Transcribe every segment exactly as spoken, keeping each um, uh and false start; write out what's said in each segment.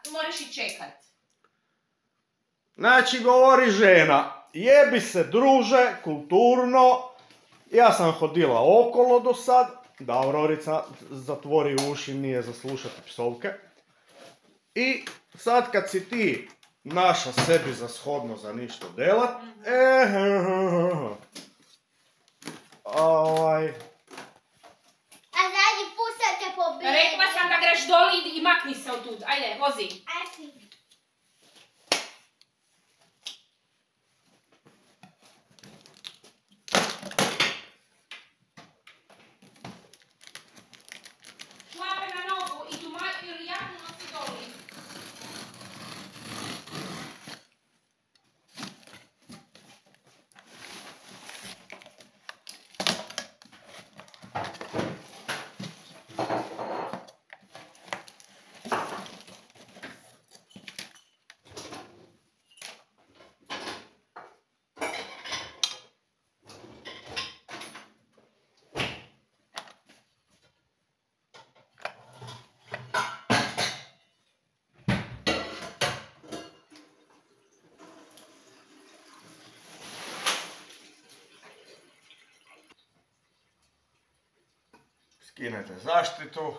moraš i čekat. Znači, govori žena, jebi se druže, kulturno, ja sam hodila okolo do sad, da Aurorica zatvori uši, nije za slušati psovke. I sad kad si ti naša sebi za shodno za ništa delat, eh, ovaj... A zadnji put sam te pobjedio. Rekla sam da greš doli i makni se od tud. Ajde, vozi. Ajde. Šlape na nogu i tu maju ili jaknu nosi doli. Skinete zaštitu,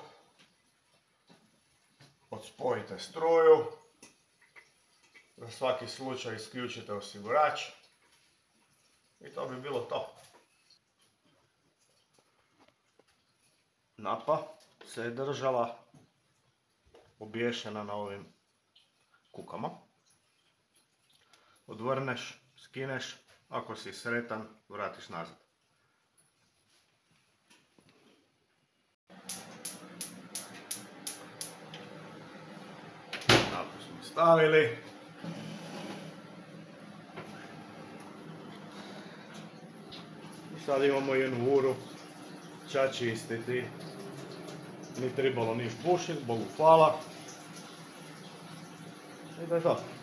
odspojite struju, za svaki slučaj isključite osigurač i to bi bilo to. Napa se je držala obješena na ovim kukama. Odvrneš, skineš, ako si sretan, vratiš nazad. Napu smo stavili. Sad imamo jednu uru, ča čistiti. Ni trebalo niš bušit, Bogu hvala. I to je to.